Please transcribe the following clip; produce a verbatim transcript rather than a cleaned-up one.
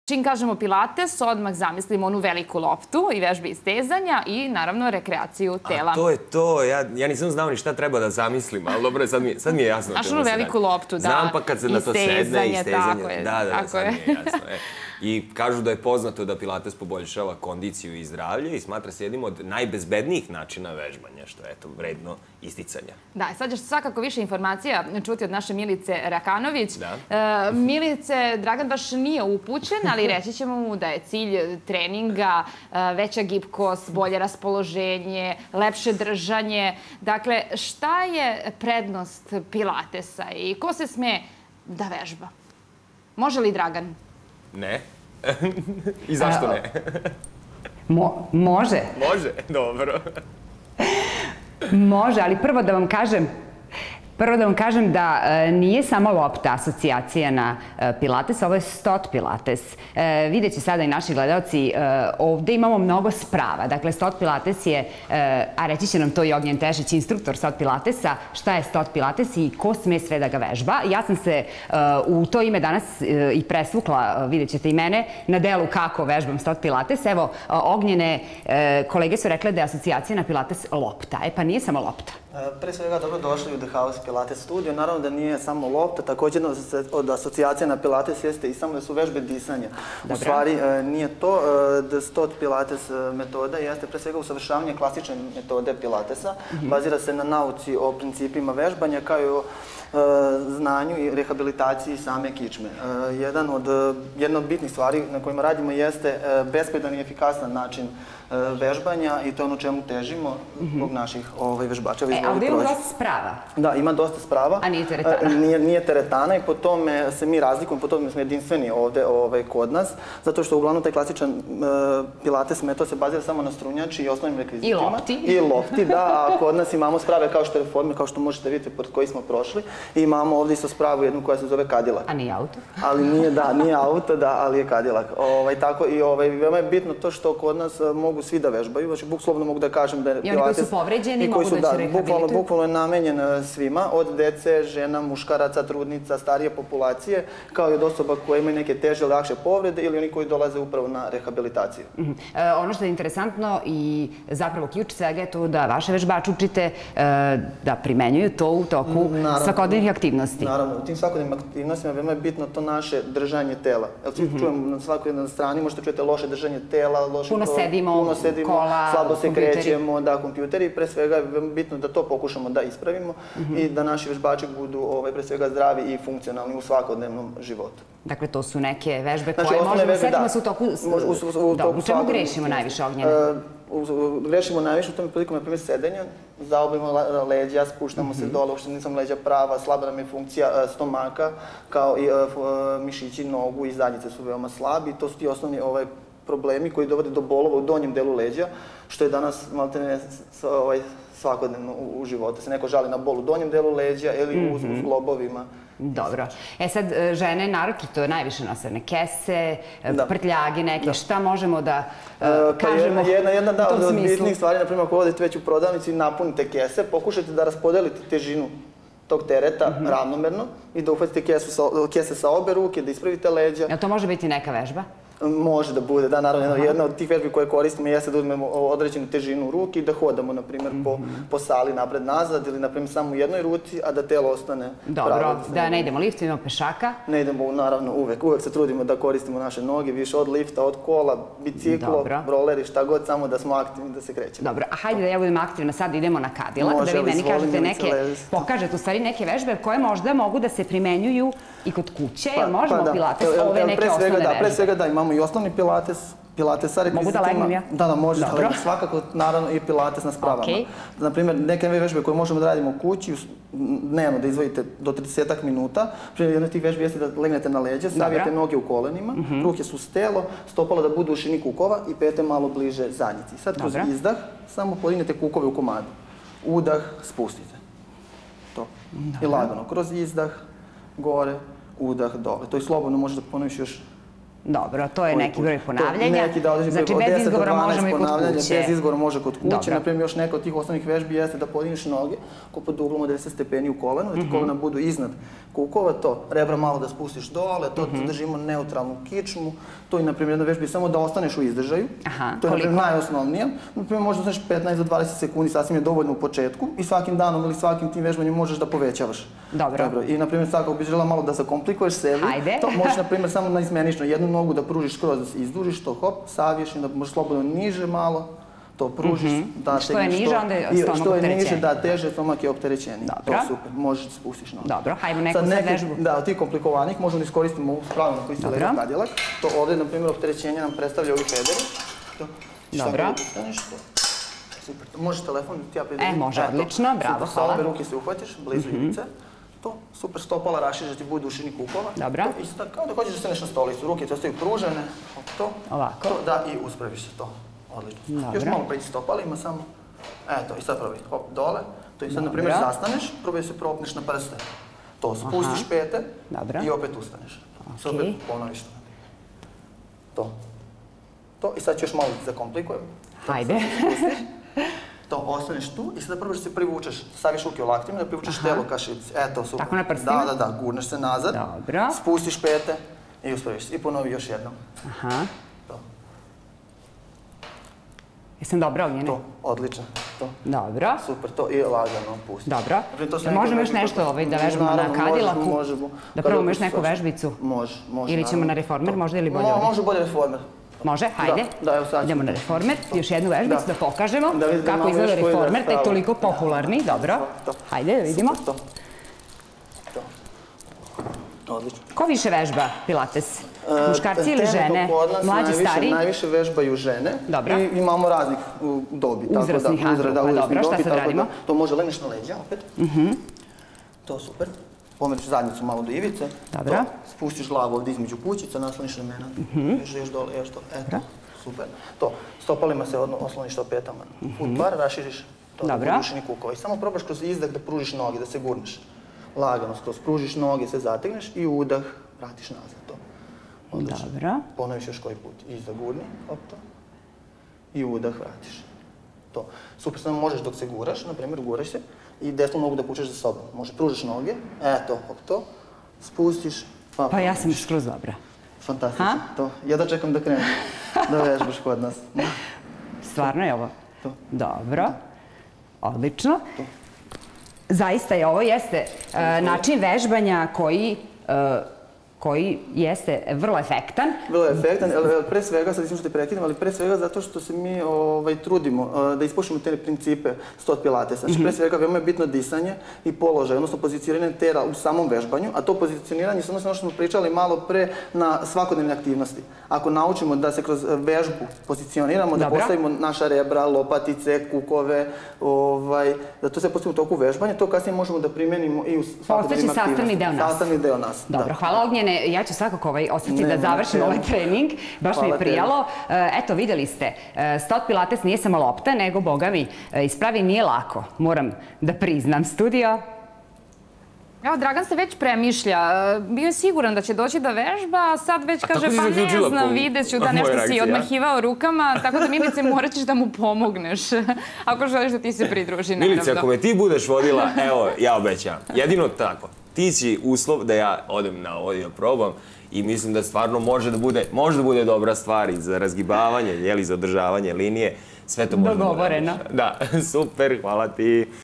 Čim kažemo pilates, odmah zamislimo onu veliku loptu i vežbe istezanja i naravno rekreaciju tela. A to je to. Ja nisam znao ni šta treba da zamislim, ali dobro, sad mi je jasno. Znaš onu veliku loptu, da. Znam pa kad se na to sedne, istezanje. Tako je. Da, da, sad mi je jasno. I kažu da je poznato da pilates poboljšava kondiciju i zdravlje i smatra se jednim od najbezbednijih načina vežbanja, što je eto vredno isticanja. Da, sad ćeš svakako više informacija čuti od naše Milice Rakanović. Milice, Dragan baš nije upućen, ali reći ćemo mu da je cilj treninga veća gibkost, bolje raspoloženje, lepše držanje. Dakle, šta je prednost pilatesa i ko se sme da vežba? Može li Dragan? Ne. I zašto ne? Može. Može? Dobro. Može, ali prvo da vam kažem Prvo da vam kažem da nije samo lopta asocijacija na pilates, ovo je stot pilates. Vidjet će sada i naši gledalci, ovde imamo mnogo sprava. Dakle, stot pilates je, a reći će nam to i Ognjen Tešić, instruktor stot pilatesa, šta je stot pilates i ko sme sve da ga vežba. Ja sam se u to ime danas i presvukla, vidjet ćete i mene, na delu kako vežbam stot pilates. Evo, Ognjene, kolege su rekle da je asocijacija na pilates lopta. E pa nije samo lopta. Pre svega dobro došli u The House Pilates studio. Naravno da nije samo lopta, također od asocijacija na pilates jeste i samo da su vežbe disanja. U stvari nije to. The stot pilates metoda jeste pre svega usavršavanje klasične metode pilatesa. Bazira se na nauci o principima vežbanja kao i o znanju i rehabilitaciji same kičme. Jedna od bitnih stvari na kojima radimo jeste bespedan i efikasan način vežbanja i to je ono čemu težimo zbog naših vežbača. E, ali ima dosta sprava. Da, ima dosta sprava. A nije teretana? Nije teretana i po tome se mi razlikujemo, po tome smo jedinstveni ovde kod nas, zato što uglavnom taj klasičan pilates metod se bazira samo na strunjači i osnovnim rekvizitima. I lopti. I lopti, da, a kod nas imamo sprave kao što je reforme, kao što možete vidjeti pored koji smo prošli. I imamo ovdje isto spravu jednu koja se zove Cadillac. A nije auto? Ali nije, da, nije auto, da, ali je Cadillac. Tako i veoma je bitno to što kod nas mogu svi da vežbaju. Znači, bukvalno mogu da kažem da je pilates... I oni koji su povređeni mogu da se rehabilituju? Bukvalno je namenjen svima, od dece, žena, muškaraca, trudnica, starije populacije, kao i od osoba koje imaju neke teže ili lakše povrede ili oni koji dolaze upravo na rehabilitaciju. Ono što je interesantno i zapravo ključ svega je to da vaše vežbače učite da primenjuju to u toku svakodnevnih aktivnosti. Naravno, u tim svakodnevnim aktivnostima veoma je bitno to naše držanje tela. Jer svi čujemo na svakoj jednoj strani, možete čujete loše držanje tela, loše... Puno sedimo, kola, slabo se krećemo, da, kompjuteri i pre svega je bitno da to pokušamo da ispravimo i da naši vežbači budu pre svega zdravi i funkcionalni u svakodnevnom životu. Dakle, to su neke vežbe koje možemo setimo se u toku... U čemu grešimo najviše, Ognjene? Grešimo najviše u tome prilikom, na primjer, sedenja. Zaoblimo leđa, spuštamo se dole, uopšte nisam leđa prava, slaba nam je funkcija stomaka, kao i mišići nogu i zadnjice su veoma slabi. To su ti osnovni problemi koji dovode do bolova u donjem delu leđa, što je danas maltene svakodnevno u životu. Se neko žali na bol u donjem delu leđa ili u zglobovima. Dobro. E sad, žene naročito najviše nose ne kese, prtljage neke, šta možemo da kažemo u tom smislu? Jedna od bitnih stvari, na primjer, ako odete već u prodavnici i napunite kese, pokušajte da raspodelite težinu tog tereta ravnomerno i da uhvatite kese sa obe ruke, da ispravite leđa. Jel to može biti neka vežba? Može da bude, da, naravno. Jedna od tih vežbi koje koristimo jeste da uzmemo određenu težinu u ruki i da hodamo, na primjer, po sali napred-nazad ili, na primjer, samo u jednoj ruci, a da telo ostane pravo. Dobro, da ne idemo liftom, imamo pešaka? Ne idemo, naravno, uvek. Uvek se trudimo da koristimo naše noge, više od lifta, od kola, biciklo, roleri, šta god, samo da smo aktivni, da se krećemo. Dobro, a hajde da ja budem aktivna sad, idemo na Cadillac, da vi meni kažete neke, pokažete u stvari neke vežbe koje možda mogu da se primenjuju i kod kuće, jel možemo pilates, ove neke osnovne vežbe? Pre svega da, imamo i osnovni pilates, pilates sa rekvizitima. Mogu da legnem ja? Da, da, možete. Svakako, naravno, i pilates na spravama. Naprimjer, neke vežbe koje možemo da radimo u kući, dnevno da izvojite do trideset minuta. Primjer, jedna od tih vežbi jeste da legnete na leđa, stavijate noge u kolenima, ruke su uz telo, stopala da budu u šini kukova i pete malo bliže zadnjici. Sad kroz izdah samo podignete kukove u komadu. Udah, spustite. To. I lagano. Kroz izdah, gore, udah, dole. To i slobodno možeš da ponoviš još Dobro, to je neki broj ponavljanja. Neki da određi znači, bez izgovora možemo i kod kuće. Bez izgovora može kod kuće. Naprimjer, još neka od tih osnovnih vežbi jeste da podigneš noge ko pod uglom od devedeset stepeni u kolenu, da ti kolena budu iznad kukova, to rebra malo da spustiš dole, to držimo neutralnu kičmu. To je, na primjer, jedna vežba samo da ostaneš u izdržaju. To je, na primjer, najosnovnija. Na primjer, možda ostaneš petnaest do dvadeset sekundi, sasvim je dovoljno u početku i svakim danom ili svakim tim vežbanjem možeš da povećavaš. Dobro. I, na primjer, sad ako bi želela malo da zakomplikuješ sebi, to možeš, na primjer, samo na izmenično jednu nogu da pružiš skroz, da se izdužiš, to hop, saviješ i da možeš slobodno niže malo, to pružiš, da što je niže, onda je stomak opterećeniji. Što je niže, da, teže, stomak je opterećeniji. To je super, možeš da spustiš nogu. Dobro, hajmo neku sad vežbu. Da, od tih komplikovanih možemo da iskoristimo ovu spravu na koju se lega kadilak. To ovdje, na primjer, opterećenje nam predstavlja ovi pederi. Dobro. Super, možeš telefon da ti ja predvidim. E, može, odlično, bravo, hvala. Sa ove ruke se uhvatiš, blizu ivice. To, super, stopala rašiš da ti bude u dušini kukova. Dobro. Isto tako, kao da hoćeš da staneš na stolicu, ruke ti ostaju pružene. To, ovako. To, da, i uspraviš se to. Odlično. Još malo preći stopalima samo. Eto, i sad probaj, hop, dole. To i sad, na primjer, zastaneš, probaj se propneš na prste. To, spustiš pete i opet ustaneš. Sad opet ponoviš to. To. To, i sad ću još malo da zakomplikujem. Hajde. To, ostaneš tu i sada probaš da se privučeš. Staviš ruke u laktima da privučeš telo ka šici. Eto, super. Tako na prstima? Da, da, da. Gurneš se nazad. Dobro. Spustiš pete i uspraviš se. I ponovi još jednom. Aha. To. Jesam dobra Ognjene? To, odlično. To. Dobro. Super, to i lagano pustiš. Dobro. Možemo još nešto da vežbamo na kadilaku? Možemo. Da probamo još neku vežbicu? Može, može. Ili ćemo na reformer možda ili bolje ovdje? Može bolje reformer. Može, hajde. Da, evo sad. Idemo na reformer, još jednu vežbicu da pokažemo kako izgleda reformer, da je toliko popularni. Dobro, hajde da vidimo. To. Odlično. Ko više vežba pilates? Muškarci ili žene? Mlađi, stariji? Najviše vežbaju žene. Dobro. I imamo raznih dobi. Uzrasnih, a dobro, šta sad radimo? To može legneš na leđa opet. To super. Pomeriš zadnjicu malo do ivice. Dobro. Spustiš glavu ovdje između kućica, nasloniš ramena. Još dole, još to. Eto, super. To, stopalima se osloniš to petama. Put par, raširiš to do dušini kukova. I samo probaš kroz izdah da pružiš noge, da se gurneš. Lagano skroz pružiš noge, se zategneš i udah vratiš nazad to. Dobro. Ponoviš još koji put. Izdah gurni, hop to. I udah vratiš. To. Super, samo možeš dok se guraš, na primjer guraš se i desnu nogu da pučeš za sobom. Može, pružiš noge, eto, hop to, spustiš, pa Pa ja sam skroz dobra. Fantastično, to. Ja da čekam da krenem, da vežbaš kod nas. Stvarno je ovo? Dobro, odlično. Zaista je ovo jeste način vežbanja koji koji jeste vrlo efektan. Vrlo efektan, pre svega, sad nisam što te prekidam, ali pre svega zato što se mi trudimo da ispoštujemo te principe stot pilatesa. Znači, pre svega, veoma je bitno disanje i položaj, odnosno pozicioniranje tela u samom vežbanju, a to pozicioniranje se odnosno ono što smo pričali malo pre na svakodnevne aktivnosti. Ako naučimo da se kroz vežbu pozicioniramo, da postavimo naša rebra, lopatice, kukove, da to se postavimo u toku vežbanja, to kasnije možemo da primenimo i u svakodnevnim aktivnostima. Sastavni deo nas. Sastavni deo nas. Dobro, hvala Ognjene. Ja ću svakako ostati da završim ovaj trening. Baš mi je prijalo. Eto, vidjeli ste, stot pilates nije samo lopta, nego, boga mi, ispravi nije lako. Moram da priznam. Studio? Evo, Dragan se već premišlja. Bio je siguran da će doći da vežba, a sad već kaže, pa ne znam, vidjet ću da nešto si odmahivao rukama, tako da, Milice, morat ćeš da mu pomogneš. Ako želiš da ti se pridruži, naravno. Milice, ako me ti budeš vodila, evo, ja obećam. Jedino tako. Ti si uslov da ja odem na ovo i probam i mislim da stvarno može da bude, može da bude dobra stvar i za razgibavanje, jeli, za održavanje linije. Sve to može da bude. Dogovoreno. Da, super, hvala ti.